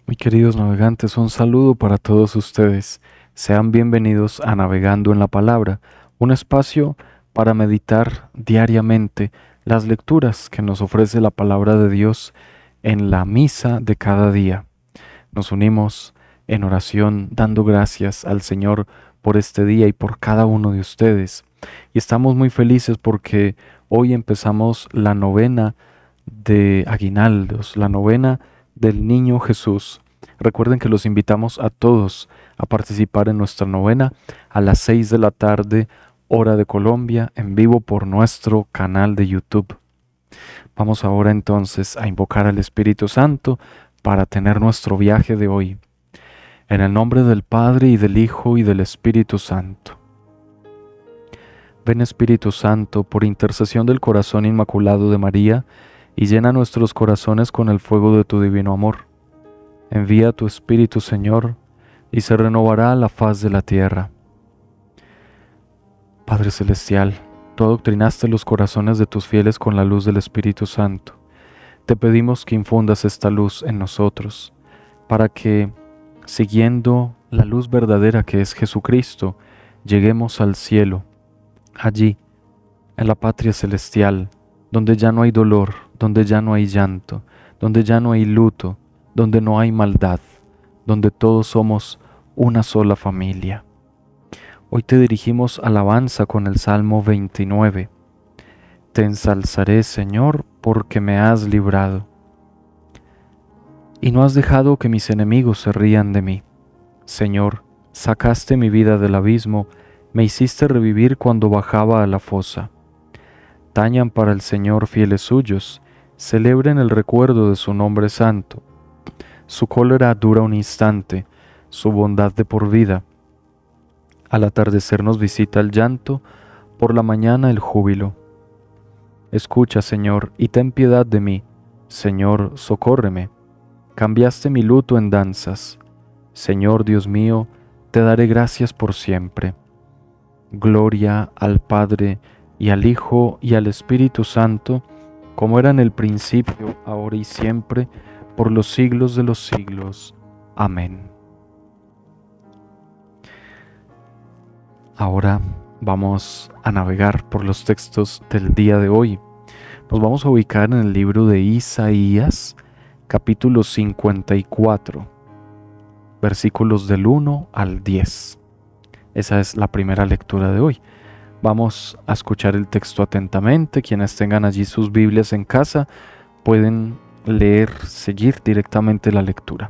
Muy queridos navegantes, un saludo para todos ustedes. Sean bienvenidos a Navegando en la Palabra, un espacio para meditar diariamente las lecturas que nos ofrece la palabra de Dios en la misa de cada día. Nos unimos en oración dando gracias al Señor por este día y por cada uno de ustedes. Y estamos muy felices porque hoy empezamos la novena de aguinaldos, la novena del Niño Jesús. Recuerden que los invitamos a todos a participar en nuestra novena a las 6 de la tarde, hora de Colombia, en vivo por nuestro canal de YouTube. Vamos ahora entonces a invocar al Espíritu Santo para tener nuestro viaje de hoy. En el nombre del Padre y del Hijo y del Espíritu Santo. Ven Espíritu Santo, por intercesión del corazón inmaculado de María, y llena nuestros corazones con el fuego de tu divino amor. Envía tu Espíritu, Señor, y se renovará la faz de la tierra. Padre Celestial, tú adoctrinaste los corazones de tus fieles con la luz del Espíritu Santo. Te pedimos que infundas esta luz en nosotros, para que, siguiendo la luz verdadera que es Jesucristo, lleguemos al cielo, allí, en la patria celestial, donde ya no hay dolor, donde ya no hay llanto, donde ya no hay luto, donde no hay maldad, donde todos somos una sola familia. Hoy te dirigimos alabanza con el Salmo 29. Te ensalzaré, Señor, porque me has librado, y no has dejado que mis enemigos se rían de mí. Señor, sacaste mi vida del abismo, me hiciste revivir cuando bajaba a la fosa. Tañan para el Señor fieles suyos, celebren el recuerdo de su nombre santo. Su cólera dura un instante, su bondad de por vida. Al atardecer nos visita el llanto, por la mañana el júbilo. Escucha, Señor, y ten piedad de mí. Señor, socórreme. Cambiaste mi luto en danzas. Señor Dios mío, te daré gracias por siempre. Gloria al Padre, y al Hijo, y al Espíritu Santo, como era en el principio, ahora y siempre, por los siglos de los siglos. Amén. Ahora vamos a navegar por los textos del día de hoy. Nos vamos a ubicar en el libro de Isaías, capítulo 54, versículos del 1 al 10. Esa es la primera lectura de hoy. Vamos a escuchar el texto atentamente. Quienes tengan allí sus Biblias en casa pueden seguir directamente la lectura.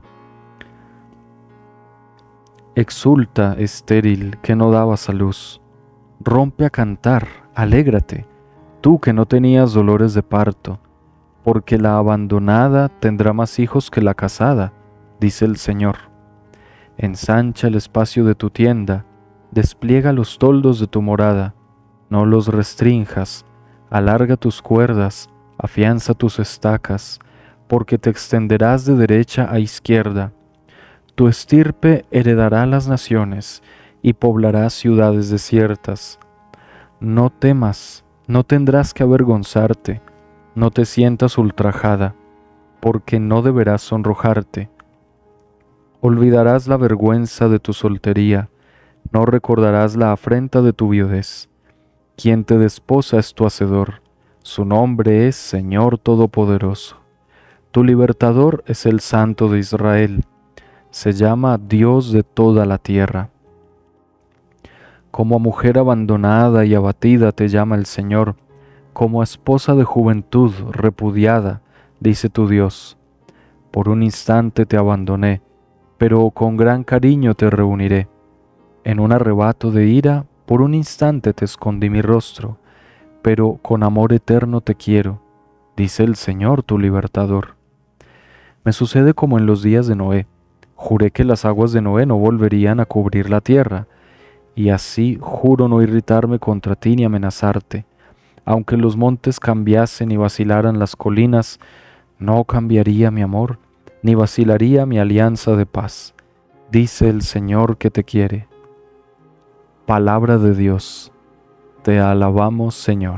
Exulta, estéril, que no dabas a luz. Rompe a cantar, alégrate, tú que no tenías dolores de parto, porque la abandonada tendrá más hijos que la casada, dice el Señor. Ensancha el espacio de tu tienda, despliega los toldos de tu morada, no los restrinjas, alarga tus cuerdas, afianza tus estacas, porque te extenderás de derecha a izquierda. Tu estirpe heredará las naciones y poblará ciudades desiertas. No temas, no tendrás que avergonzarte, no te sientas ultrajada, porque no deberás sonrojarte. Olvidarás la vergüenza de tu soltería, no recordarás la afrenta de tu viudez. Quien te desposa es tu hacedor, su nombre es Señor Todopoderoso. Tu libertador es el Santo de Israel, se llama Dios de toda la tierra. Como a mujer abandonada y abatida te llama el Señor, como a esposa de juventud repudiada, dice tu Dios. Por un instante te abandoné, pero con gran cariño te reuniré. En un arrebato de ira, por un instante te escondí mi rostro, pero con amor eterno te quiero, dice el Señor tu libertador. Me sucede como en los días de Noé. Juré que las aguas de Noé no volverían a cubrir la tierra, y así juro no irritarme contra ti ni amenazarte. Aunque los montes cambiasen y vacilaran las colinas, no cambiaría mi amor, ni vacilaría mi alianza de paz. Dice el Señor que te quiere. Palabra de Dios. Te alabamos, Señor.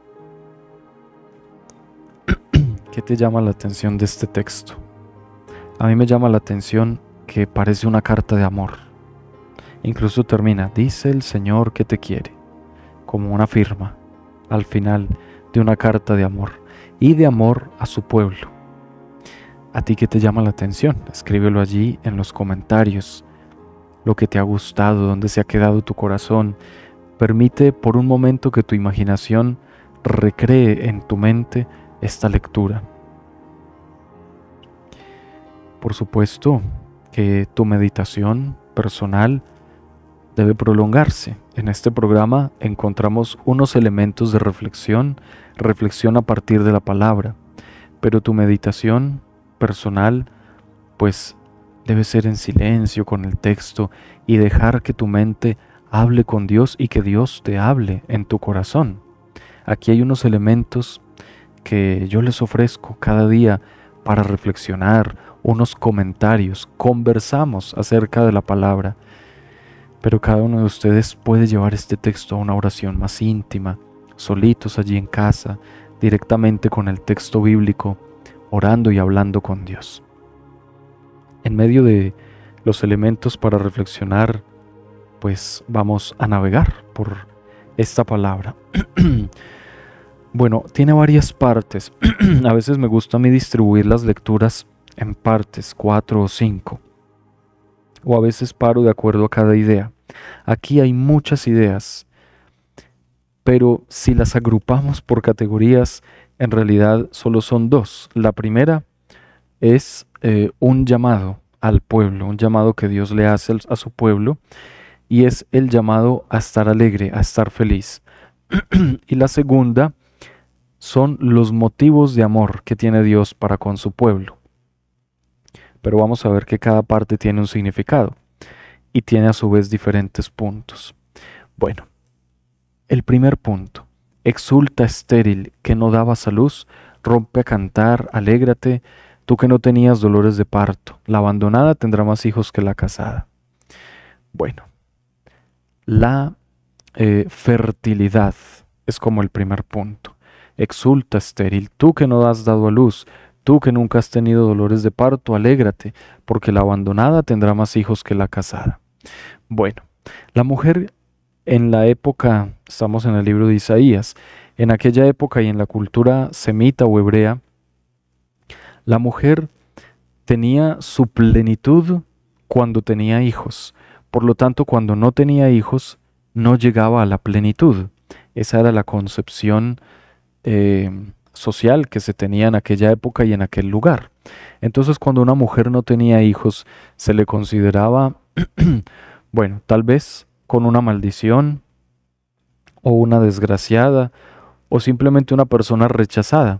¿Qué te llama la atención de este texto? A mí me llama la atención que parece una carta de amor. Incluso termina, dice el Señor que te quiere, como una firma al final de una carta de amor y de amor a su pueblo. ¿A ti qué te llama la atención? Escríbelo allí en los comentarios. Lo que te ha gustado, dónde se ha quedado tu corazón. Permite por un momento que tu imaginación recree en tu mente esta lectura. Por supuesto que tu meditación personal debe prolongarse. En este programa encontramos unos elementos de reflexión a partir de la palabra, pero tu meditación personal pues debe ser en silencio con el texto y dejar que tu mente hable con Dios y que Dios te hable en tu corazón. Aquí hay unos elementos que yo les ofrezco cada día para reflexionar, unos comentarios, conversamos acerca de la palabra, pero cada uno de ustedes puede llevar este texto a una oración más íntima, solitos allí en casa, directamente con el texto bíblico, orando y hablando con Dios. En medio de los elementos para reflexionar, pues vamos a navegar por esta palabra. Bueno, tiene varias partes. A veces me gusta a mí distribuir las lecturas en partes, 4 o 5. O a veces paro de acuerdo a cada idea. Aquí hay muchas ideas, pero si las agrupamos por categorías, en realidad solo son dos. La primera es un llamado al pueblo, un llamado que Dios le hace a su pueblo, y es el llamado a estar alegre, a estar feliz. Y la segunda son los motivos de amor que tiene Dios para con su pueblo. Pero vamos a ver que cada parte tiene un significado y tiene a su vez diferentes puntos. Bueno, el primer punto: exulta estéril que no dabas a luz, rompe a cantar, alégrate, tú que no tenías dolores de parto, la abandonada tendrá más hijos que la casada. Bueno, la fertilidad es como el primer punto. Exulta estéril, tú que no has dado a luz, tú que nunca has tenido dolores de parto, alégrate, porque la abandonada tendrá más hijos que la casada. Bueno, la mujer en la época, estamos en el libro de Isaías, en aquella época y en la cultura semita o hebrea, la mujer tenía su plenitud cuando tenía hijos. Por lo tanto, cuando no tenía hijos, no llegaba a la plenitud. Esa era la concepción social que se tenía en aquella época y en aquel lugar. Entonces, cuando una mujer no tenía hijos, se le consideraba, bueno, tal vez con una maldición, o una desgraciada, o simplemente una persona rechazada.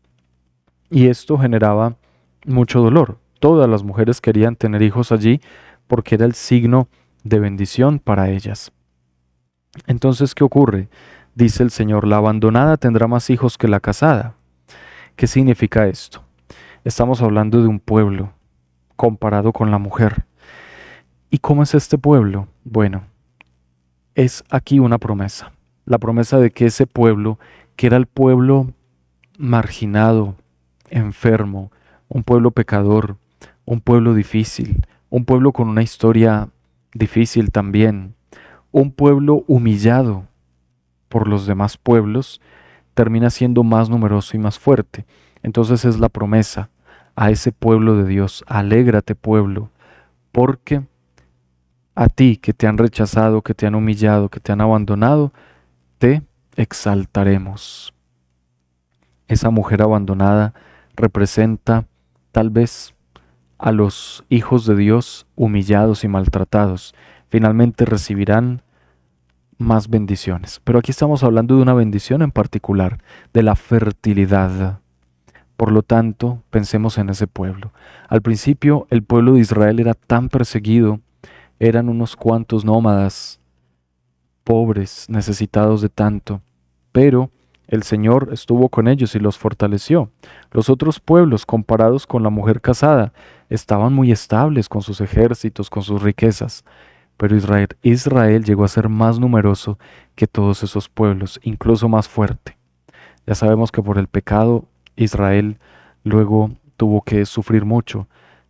Y esto generaba mucho dolor. Todas las mujeres querían tener hijos allí porque era el signo de bendición para ellas. Entonces, ¿qué ocurre? Dice el Señor, la abandonada tendrá más hijos que la casada. ¿Qué significa esto? Estamos hablando de un pueblo comparado con la mujer. ¿Y cómo es este pueblo? Bueno, es aquí una promesa. La promesa de que ese pueblo, que era el pueblo marginado, enfermo, un pueblo pecador, un pueblo difícil, un pueblo con una historia difícil también, un pueblo humillado por los demás pueblos, termina siendo más numeroso y más fuerte. Entonces es la promesa a ese pueblo de Dios: alégrate, pueblo, porque a ti que te han rechazado, que te han humillado, que te han abandonado, te exaltaremos. Esa mujer abandonada representa tal vez a los hijos de Dios humillados y maltratados. Finalmente recibirán más bendiciones. Pero aquí estamos hablando de una bendición en particular, de la fertilidad. Por lo tanto, pensemos en ese pueblo. Al principio, el pueblo de Israel era tan perseguido, eran unos cuantos nómadas, pobres, necesitados de tanto, pero el Señor estuvo con ellos y los fortaleció. Los otros pueblos, comparados con la mujer casada, estaban muy estables con sus ejércitos, con sus riquezas. Pero Israel llegó a ser más numeroso que todos esos pueblos, incluso más fuerte. Ya sabemos que por el pecado Israel luego tuvo que sufrir mucho.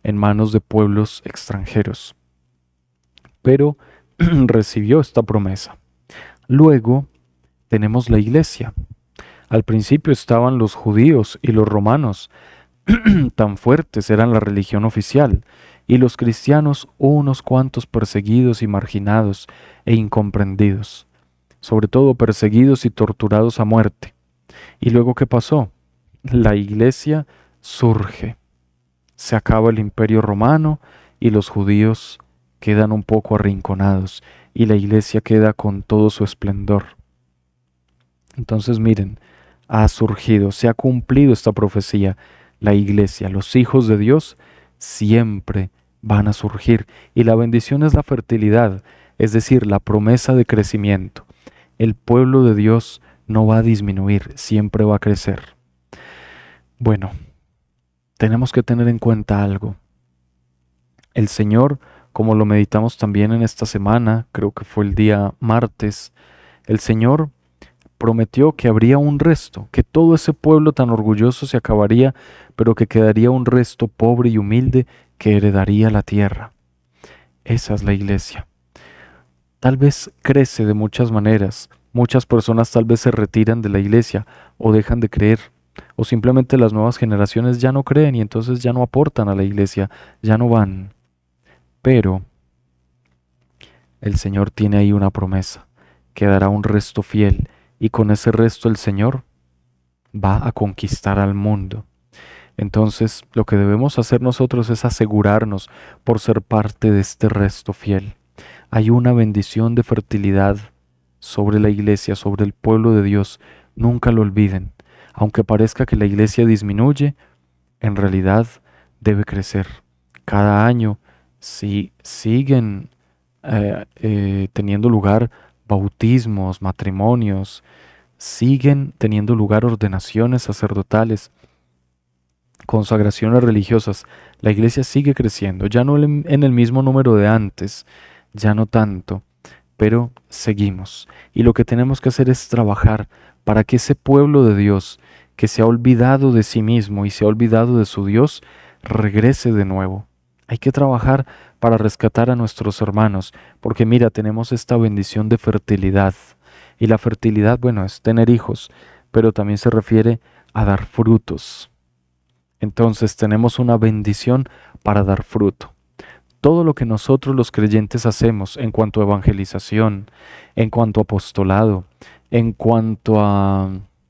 en manos de pueblos extranjeros. Pero recibió esta promesa. Luego tenemos la iglesia. Al principio estaban los judíos y los romanos, tan fuertes eran la religión oficial, y los cristianos unos cuantos perseguidos y marginados e incomprendidos, sobre todo perseguidos y torturados a muerte. ¿Y luego qué pasó? La iglesia surge. Se acaba el imperio romano y los judíos quedan un poco arrinconados y la iglesia queda con todo su esplendor. Entonces miren, ha surgido, se ha cumplido esta profecía. La iglesia, los hijos de Dios, siempre van a surgir. Y la bendición es la fertilidad, es decir, la promesa de crecimiento. El pueblo de Dios no va a disminuir, siempre va a crecer. Bueno, tenemos que tener en cuenta algo. El Señor, como lo meditamos también en esta semana, creo que fue el día martes, el Señor prometió que habría un resto, que todo ese pueblo tan orgulloso se acabaría, pero que quedaría un resto pobre y humilde que heredaría la tierra. Esa es la iglesia. Tal vez crece de muchas maneras. Muchas personas tal vez se retiran de la iglesia o dejan de creer, o simplemente las nuevas generaciones ya no creen y entonces ya no aportan a la iglesia, ya no van. Pero el Señor tiene ahí una promesa, que dará un resto fiel, y con ese resto el Señor va a conquistar al mundo. Entonces, lo que debemos hacer nosotros es asegurarnos por ser parte de este resto fiel. Hay una bendición de fertilidad sobre la iglesia, sobre el pueblo de Dios. Nunca lo olviden. Aunque parezca que la iglesia disminuye, en realidad debe crecer. Cada año, si siguen teniendo lugar bautismos, matrimonios, siguen teniendo lugar ordenaciones sacerdotales, consagraciones religiosas, la iglesia sigue creciendo, ya no en el mismo número de antes, ya no tanto, pero seguimos. Y lo que tenemos que hacer es trabajar para que ese pueblo de Dios, que se ha olvidado de sí mismo y se ha olvidado de su Dios, regrese de nuevo. Hay que trabajar para rescatar a nuestros hermanos, porque mira, tenemos esta bendición de fertilidad. Y la fertilidad, bueno, es tener hijos, pero también se refiere a dar frutos. Entonces tenemos una bendición para dar fruto. Todo lo que nosotros los creyentes hacemos en cuanto a evangelización, en cuanto a apostolado, en cuanto a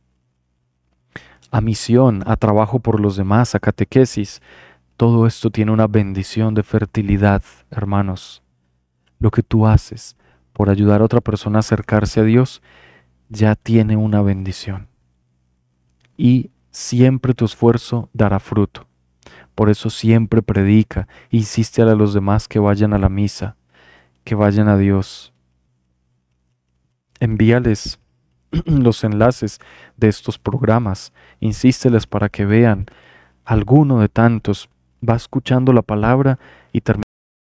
misión, a trabajo por los demás, a catequesis, todo esto tiene una bendición de fertilidad, hermanos. Lo que tú haces por ayudar a otra persona a acercarse a Dios ya tiene una bendición. Y siempre tu esfuerzo dará fruto. Por eso siempre predica, insiste a los demás que vayan a la misa, que vayan a Dios. Envíales los enlaces de estos programas, insísteles para que vean alguno de tantos. Va escuchando la palabra y termina.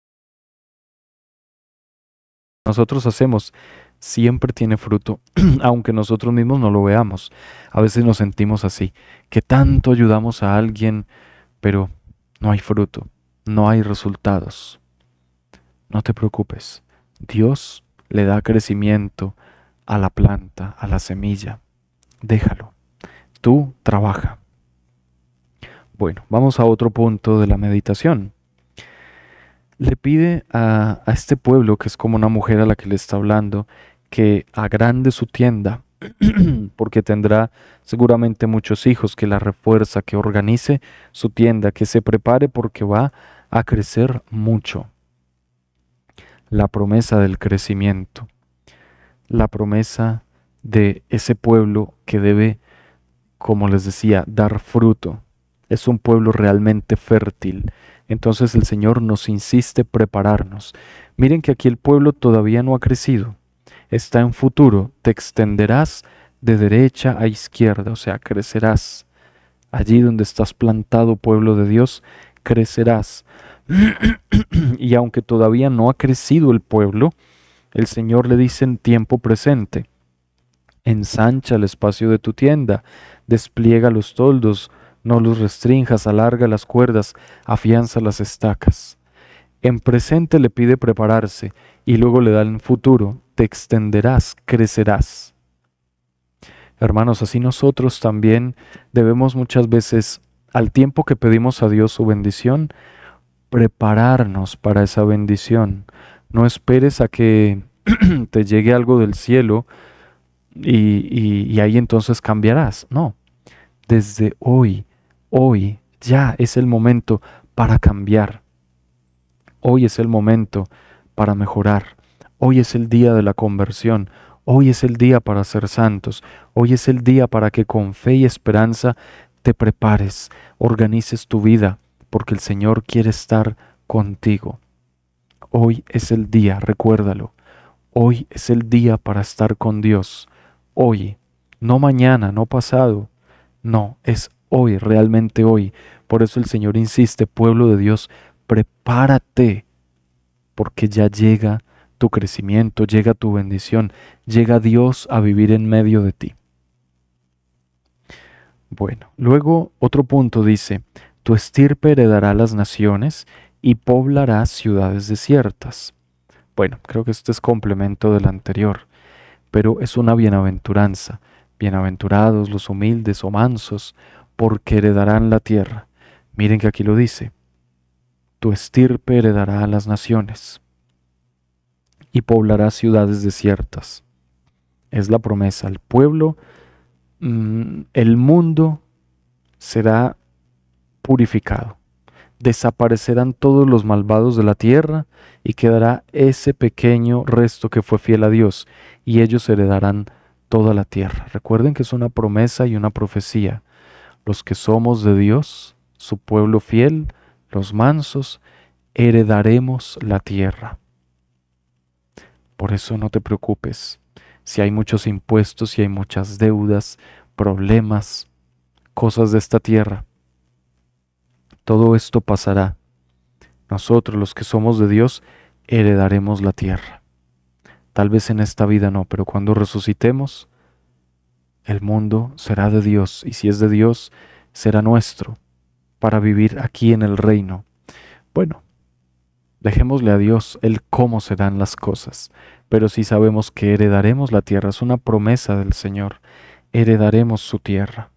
Nosotros hacemos siempre tiene fruto, aunque nosotros mismos no lo veamos. A veces nos sentimos así, que tanto ayudamos a alguien, pero no hay fruto, no hay resultados. No te preocupes, Dios le da crecimiento a la planta, a la semilla. Déjalo, tú trabaja. Bueno, vamos a otro punto de la meditación. Le pide a este pueblo, que es como una mujer a la que le está hablando, que agrande su tienda, porque tendrá seguramente muchos hijos, que la refuerza, que organice su tienda, que se prepare porque va a crecer mucho. La promesa del crecimiento, la promesa de ese pueblo que debe, como les decía, dar fruto. Es un pueblo realmente fértil. Entonces el Señor nos insiste prepararnos. Miren que aquí el pueblo todavía no ha crecido. Está en futuro. Te extenderás de derecha a izquierda, o sea, crecerás. Allí donde estás plantado, pueblo de Dios, crecerás. Y aunque todavía no ha crecido el pueblo, el Señor le dice en tiempo presente: ensancha el espacio de tu tienda, despliega los toldos, No los restrinjas, alarga las cuerdas, afianza las estacas. En presente le pide prepararse y luego le da en futuro, te extenderás, crecerás. Hermanos, así nosotros también debemos muchas veces, al tiempo que pedimos a Dios su bendición, prepararnos para esa bendición. No esperes a que te llegue algo del cielo y ahí entonces cambiarás. No, desde hoy ya es el momento para cambiar. Hoy es el momento para mejorar. Hoy es el día de la conversión. Hoy es el día para ser santos. Hoy es el día para que con fe y esperanza te prepares, organices tu vida, porque el Señor quiere estar contigo. Hoy es el día, recuérdalo. Hoy es el día para estar con Dios. Hoy, no mañana, no pasado. No, es hoy, realmente hoy. Por eso el Señor insiste, pueblo de Dios, prepárate, porque ya llega tu crecimiento, llega tu bendición, llega Dios a vivir en medio de ti. Bueno, luego otro punto dice, tu estirpe heredará las naciones y poblará ciudades desiertas. Bueno, creo que este es complemento del anterior, pero es una bienaventuranza. Bienaventurados los humildes o mansos, porque heredarán la tierra. Miren que aquí lo dice, tu estirpe heredará a las naciones y poblará ciudades desiertas. Es la promesa. El pueblo, el mundo será purificado. Desaparecerán todos los malvados de la tierra y quedará ese pequeño resto que fue fiel a Dios y ellos heredarán toda la tierra. Recuerden que es una promesa y una profecía. Los que somos de Dios, su pueblo fiel, los mansos, heredaremos la tierra. Por eso no te preocupes. Si hay muchos impuestos, si hay muchas deudas, problemas, cosas de esta tierra, todo esto pasará. Nosotros, los que somos de Dios, heredaremos la tierra. Tal vez en esta vida no, pero cuando resucitemos, el mundo será de Dios, y si es de Dios, será nuestro, para vivir aquí en el reino. Bueno, dejémosle a Dios el cómo serán las cosas, pero sí sabemos que heredaremos la tierra, es una promesa del Señor, heredaremos su tierra.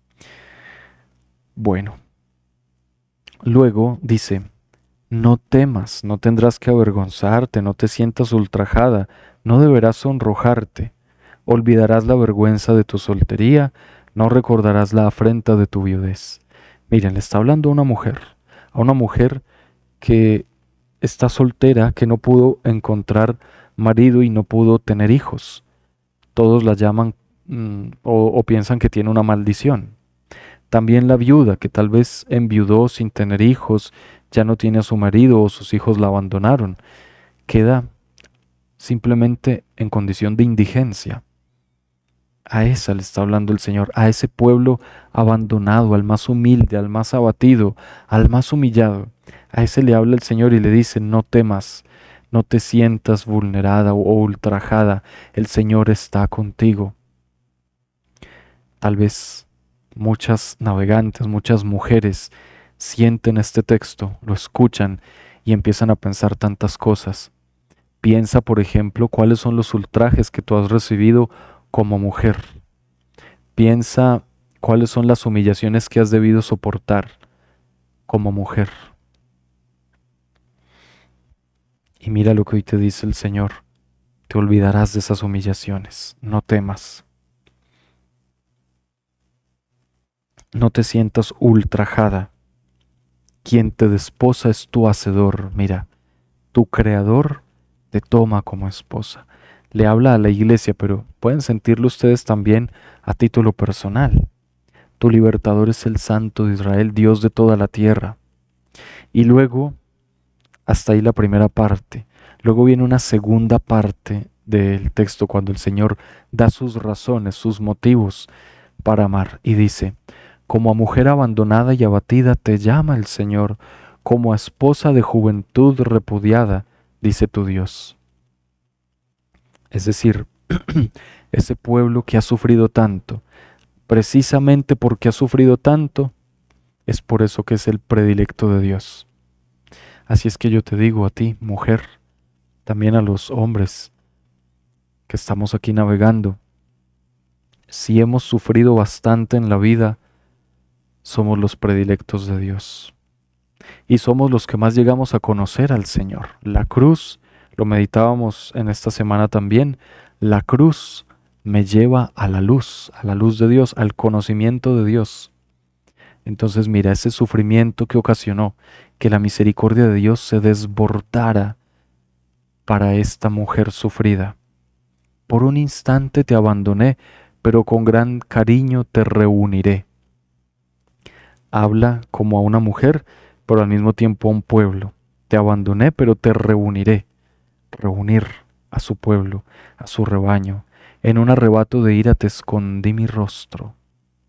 Bueno, luego dice, no temas, no tendrás que avergonzarte, no te sientas ultrajada, no deberás sonrojarte, olvidarás la vergüenza de tu soltería, no recordarás la afrenta de tu viudez. Miren, le está hablando a una mujer que está soltera, que no pudo encontrar marido y no pudo tener hijos. Todos la llaman o piensan que tiene una maldición. También la viuda, que tal vez enviudó sin tener hijos, ya no tiene a su marido o sus hijos la abandonaron, queda simplemente en condición de indigencia. A esa le está hablando el Señor, a ese pueblo abandonado, al más humilde, al más abatido, al más humillado. A ese le habla el Señor y le dice, no temas, no te sientas vulnerada o ultrajada, el Señor está contigo. Tal vez muchas navegantes, muchas mujeres sienten este texto, lo escuchan y empiezan a pensar tantas cosas. Piensa, por ejemplo, cuáles son los ultrajes que tú has recibido como mujer. Piensa cuáles son las humillaciones que has debido soportar como mujer. Y mira lo que hoy te dice el Señor. Te olvidarás de esas humillaciones. No temas. No te sientas ultrajada. Quien te desposa es tu hacedor. Mira, tu creador te toma como esposa. Le habla a la iglesia, pero pueden sentirlo ustedes también a título personal. Tu libertador es el Santo de Israel, Dios de toda la tierra. Y luego, hasta ahí la primera parte. Luego viene una segunda parte del texto cuando el Señor da sus razones, sus motivos para amar. Y dice, como a mujer abandonada y abatida te llama el Señor, como a esposa de juventud repudiada, dice tu Dios. Es decir, ese pueblo que ha sufrido tanto, precisamente porque ha sufrido tanto, Es por eso que es el predilecto de Dios. Así es que yo te digo a ti, mujer, también a los hombres que estamos aquí navegando, si hemos sufrido bastante en la vida, somos los predilectos de Dios. Y somos los que más llegamos a conocer al Señor. La cruz, lo meditábamos en esta semana también, la cruz me lleva a la luz de Dios, al conocimiento de Dios. Entonces mira, ese sufrimiento que ocasionó que la misericordia de Dios se desbordara para esta mujer sufrida. Por un instante te abandoné, pero con gran cariño te reuniré. Habla como a una mujer, pero al mismo tiempo a un pueblo. Te abandoné, pero te reuniré. Reunir a su pueblo, a su rebaño. En un arrebato de ira te escondí mi rostro.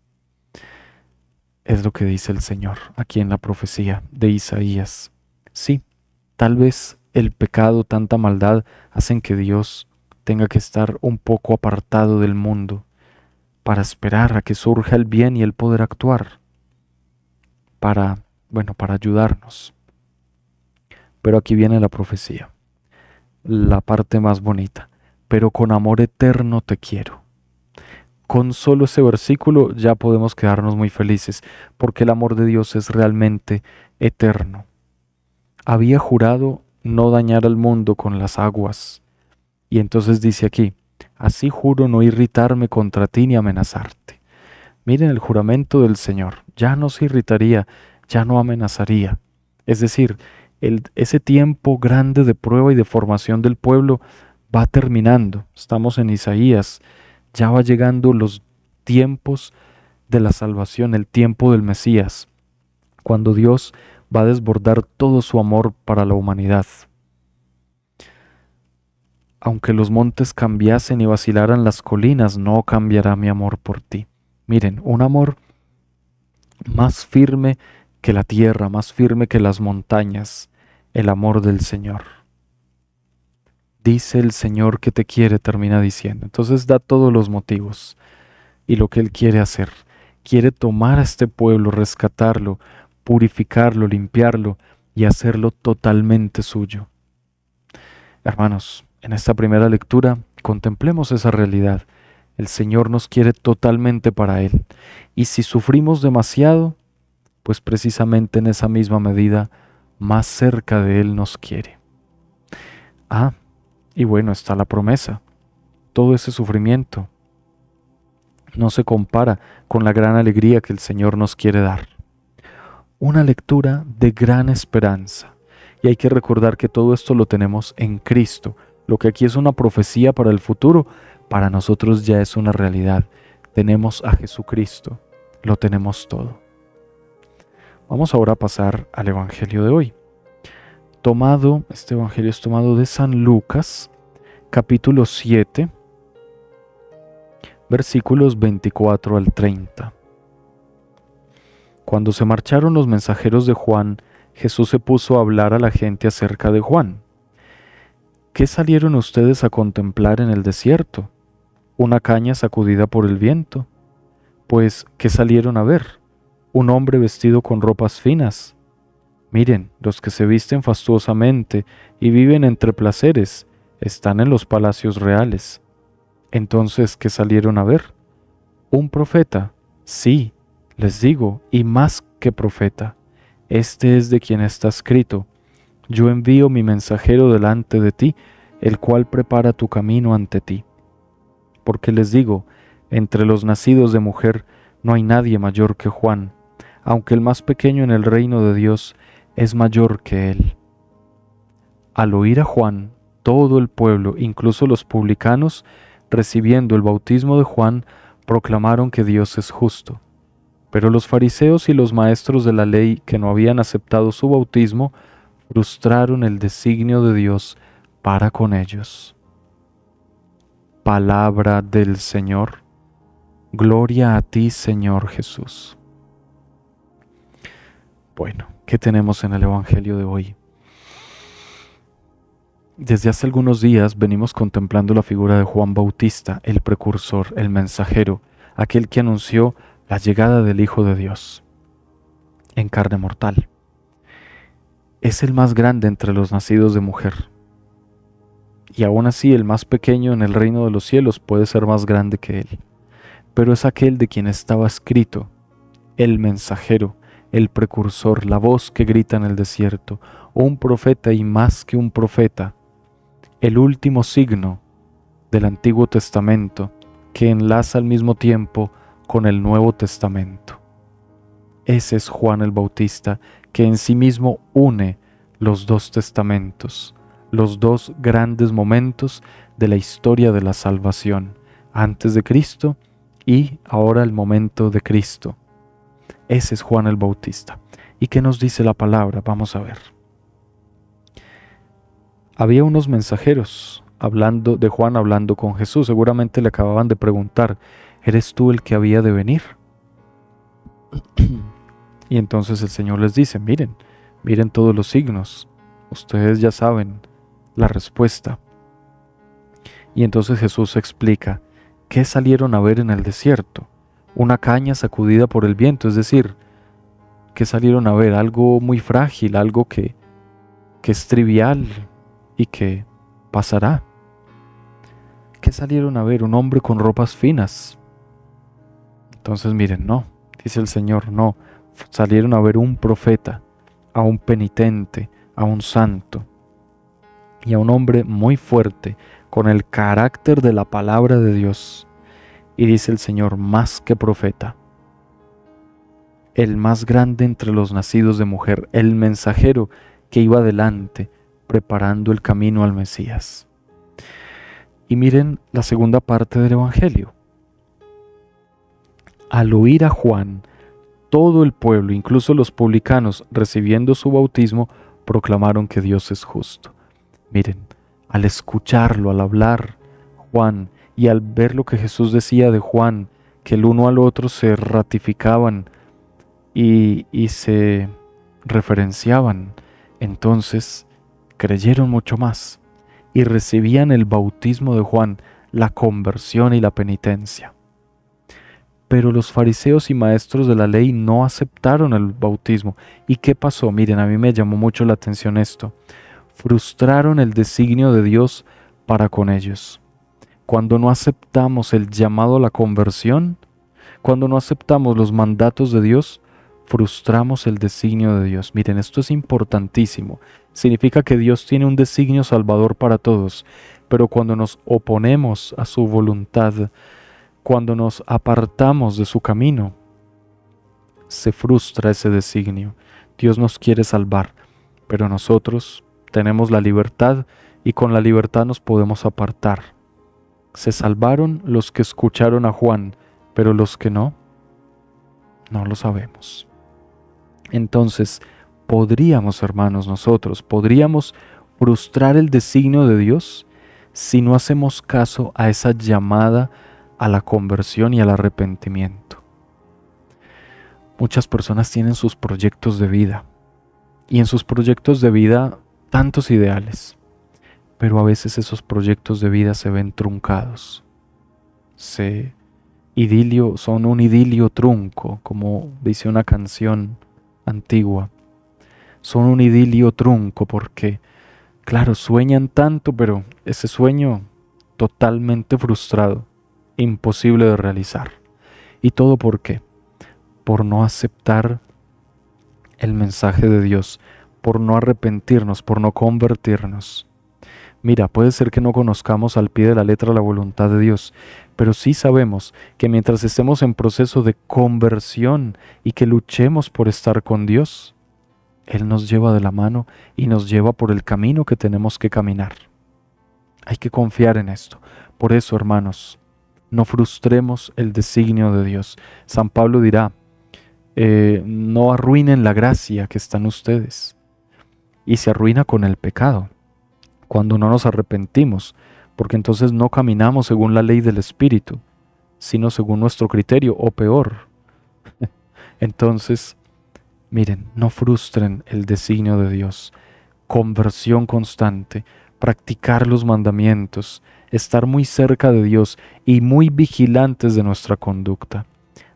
Es lo que dice el Señor aquí en la profecía de Isaías. Sí, tal vez el pecado, tanta maldad, hacen que Dios tenga que estar un poco apartado del mundo para esperar a que surja el bien y el poder actuar, para ayudarnos. Pero aquí viene la profecía, la parte más bonita. Pero con amor eterno te quiero. Con solo ese versículo ya podemos quedarnos muy felices, porque el amor de Dios es realmente eterno. Había jurado no dañar al mundo con las aguas. Y entonces dice aquí, así juro no irritarme contra ti ni amenazarte. Miren el juramento del Señor, ya no se irritaría, ya no amenazaría. Es decir, ese tiempo grande de prueba y de formación del pueblo va terminando. Estamos en Isaías, ya va llegando los tiempos de la salvación, el tiempo del Mesías, cuando Dios va a desbordar todo su amor para la humanidad. Aunque los montes cambiasen y vacilaran las colinas, no cambiará mi amor por ti. Miren, un amor más firme que la tierra, más firme que las montañas, el amor del Señor. Dice el Señor que te quiere, termina diciendo. Entonces da todos los motivos y lo que Él quiere hacer. Quiere tomar a este pueblo, rescatarlo, purificarlo, limpiarlo y hacerlo totalmente suyo. Hermanos, en esta primera lectura contemplemos esa realidad. El Señor nos quiere totalmente para Él. Y si sufrimos demasiado, pues precisamente en esa misma medida, más cerca de Él nos quiere. Y bueno, está la promesa. Todo ese sufrimiento no se compara con la gran alegría que el Señor nos quiere dar. Una lectura de gran esperanza. Y hay que recordar que todo esto lo tenemos en Cristo. Lo que aquí es una profecía para el futuro, para nosotros ya es una realidad. Tenemos a Jesucristo, lo tenemos todo. Vamos ahora a pasar al Evangelio de hoy. Este Evangelio es tomado de San Lucas, capítulo 7, versículos 24 al 30. Cuando se marcharon los mensajeros de Juan, Jesús se puso a hablar a la gente acerca de Juan. ¿Qué salieron ustedes a contemplar en el desierto? ¿Una caña sacudida por el viento? Pues, ¿qué salieron a ver? ¿Un hombre vestido con ropas finas? Miren, los que se visten fastuosamente y viven entre placeres, están en los palacios reales. Entonces, ¿qué salieron a ver? ¿Un profeta? Sí, les digo, y más que profeta. Este es de quien está escrito: yo envío mi mensajero delante de ti, el cual prepara tu camino ante ti. Porque les digo, entre los nacidos de mujer no hay nadie mayor que Juan, aunque el más pequeño en el reino de Dios es mayor que él. Al oír a Juan, todo el pueblo, incluso los publicanos, recibiendo el bautismo de Juan, proclamaron que Dios es justo. Pero los fariseos y los maestros de la ley que no habían aceptado su bautismo, frustraron el designio de Dios para con ellos. Palabra del Señor. Gloria a ti, Señor Jesús. Bueno, ¿qué tenemos en el Evangelio de hoy? Desde hace algunos días venimos contemplando la figura de Juan Bautista, el precursor, el mensajero, aquel que anunció la llegada del Hijo de Dios. en carne mortal. Es el más grande entre los nacidos de mujer. Y aún así el más pequeño en el reino de los cielos puede ser más grande que él. Pero es aquel de quien estaba escrito, el mensajero, el precursor, la voz que grita en el desierto, o un profeta y más que un profeta, el último signo del Antiguo Testamento que enlaza al mismo tiempo con el Nuevo Testamento. Ese es Juan el Bautista, que en sí mismo une los dos testamentos, los dos grandes momentos de la historia de la salvación, antes de Cristo y ahora el momento de Cristo. Ese es Juan el Bautista. ¿Y qué nos dice la palabra? Vamos a ver. Había unos mensajeros de Juan hablando con Jesús. Seguramente le acababan de preguntar, ¿eres tú el que había de venir? Y entonces el Señor les dice, miren todos los signos. Ustedes ya saben la respuesta. Y entonces Jesús explica, ¿qué salieron a ver en el desierto? Una caña sacudida por el viento, es decir, ¿qué salieron a ver? Algo muy frágil, algo que es trivial y que pasará. ¿Qué salieron a ver? Un hombre con ropas finas. Entonces miren, no, dice el Señor, no, salieron a ver un profeta, a un penitente, a un santo y a un hombre muy fuerte, con el carácter de la palabra de Dios. Y dice el Señor, más que profeta, el más grande entre los nacidos de mujer, el mensajero que iba adelante, preparando el camino al Mesías. Y miren la segunda parte del Evangelio. Al oír a Juan, todo el pueblo, incluso los publicanos, recibiendo su bautismo, proclamaron que Dios es justo. Miren, al escucharlo, al hablar Juan y al ver lo que Jesús decía de Juan, que el uno al otro se ratificaban y se referenciaban, entonces creyeron mucho más y recibían el bautismo de Juan, la conversión y la penitencia. Pero los fariseos y maestros de la ley no aceptaron el bautismo. ¿Y qué pasó? Miren, a mí me llamó mucho la atención esto. Frustraron el designio de Dios para con ellos. Cuando no aceptamos el llamado a la conversión, cuando no aceptamos los mandatos de Dios, frustramos el designio de Dios. Miren, esto es importantísimo. Significa que Dios tiene un designio salvador para todos, pero cuando nos oponemos a su voluntad, cuando nos apartamos de su camino, se frustra ese designio. Dios nos quiere salvar, pero nosotros tenemos la libertad y con la libertad nos podemos apartar. Se salvaron los que escucharon a Juan, pero los que no lo sabemos. Entonces, podríamos, hermanos, podríamos frustrar el designio de Dios si no hacemos caso a esa llamada a la conversión y al arrepentimiento. Muchas personas tienen sus proyectos de vida y en sus proyectos de vida tantos ideales, pero a veces esos proyectos de vida se ven truncados. Son un idilio trunco, como dice una canción antigua. Son un idilio trunco porque, claro, sueñan tanto, pero ese sueño totalmente frustrado, imposible de realizar. ¿Y todo por qué? Por no aceptar el mensaje de Dios, por no arrepentirnos, por no convertirnos. Mira, puede ser que no conozcamos al pie de la letra la voluntad de Dios, pero sí sabemos que mientras estemos en proceso de conversión y que luchemos por estar con Dios, Él nos lleva de la mano y nos lleva por el camino que tenemos que caminar. Hay que confiar en esto. Por eso, hermanos, no frustremos el designio de Dios. San Pablo dirá, no arruinen la gracia que está en ustedes. Y se arruina con el pecado, cuando no nos arrepentimos, porque entonces no caminamos según la ley del Espíritu, sino según nuestro criterio, o peor. Entonces, miren, no frustren el designio de Dios. Conversión constante, practicar los mandamientos, estar muy cerca de Dios y muy vigilantes de nuestra conducta.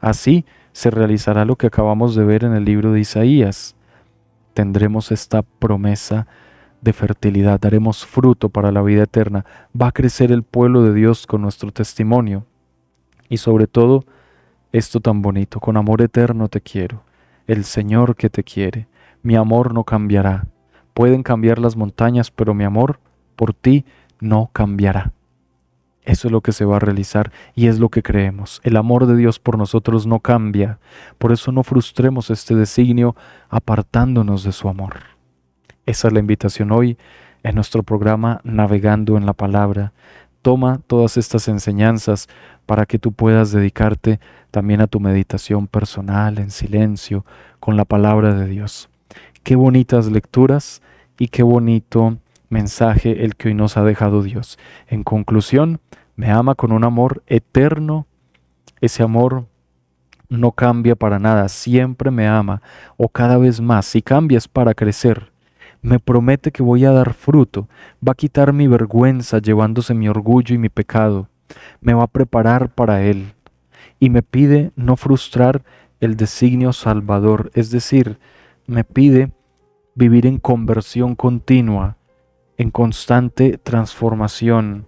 Así se realizará lo que acabamos de ver en el libro de Isaías. Tendremos esta promesa de fertilidad, daremos fruto para la vida eterna, va a crecer el pueblo de Dios con nuestro testimonio. Y sobre todo, esto tan bonito, con amor eterno te quiero, el Señor que te quiere, mi amor no cambiará. Pueden cambiar las montañas, pero mi amor por ti no cambiará. Eso es lo que se va a realizar y es lo que creemos. El amor de Dios por nosotros no cambia. Por eso no frustremos este designio apartándonos de su amor. Esa es la invitación hoy en nuestro programa Navegando en la Palabra. Toma todas estas enseñanzas para que tú puedas dedicarte también a tu meditación personal, en silencio, con la palabra de Dios. Qué bonitas lecturas y qué bonito mensaje el que hoy nos ha dejado Dios. En conclusión, me ama con un amor eterno. Ese amor no cambia para nada, siempre me ama, o cada vez más. Si cambias para crecer, me promete que voy a dar fruto, va a quitar mi vergüenza llevándose mi orgullo y mi pecado, me va a preparar para Él, y me pide no frustrar el designio salvador, es decir, me pide vivir en conversión continua, en constante transformación,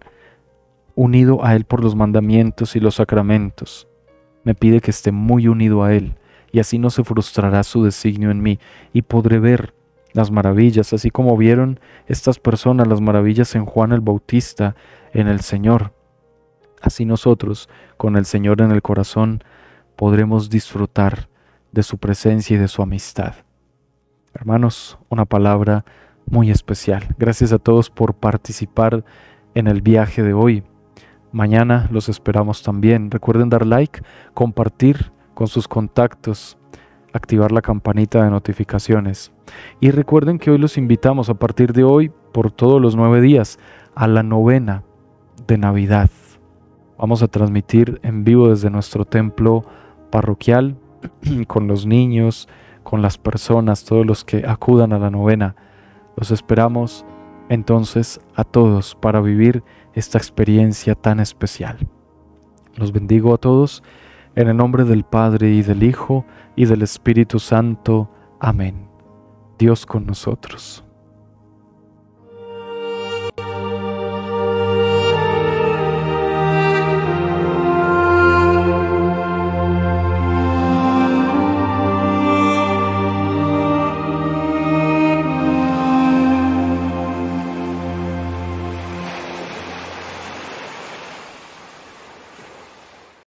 unido a Él por los mandamientos y los sacramentos. Me pide que esté muy unido a Él, y así no se frustrará su designio en mí, y podré ver las maravillas, así como vieron estas personas las maravillas en Juan el Bautista, en el Señor. Así nosotros, con el Señor en el corazón, podremos disfrutar de su presencia y de su amistad. Hermanos, una palabra muy especial. Gracias a todos por participar en el viaje de hoy. Mañana los esperamos también. Recuerden dar like, compartir con sus contactos, activar la campanita de notificaciones. Y recuerden que hoy los invitamos a partir de hoy, por todos los 9 días, a la novena de Navidad. Vamos a transmitir en vivo desde nuestro templo parroquial, con los niños, con las personas, todos los que acudan a la novena. Los esperamos entonces a todos para vivir esta experiencia tan especial. Los bendigo a todos en el nombre del Padre y del Hijo y del Espíritu Santo. Amén. Dios con nosotros.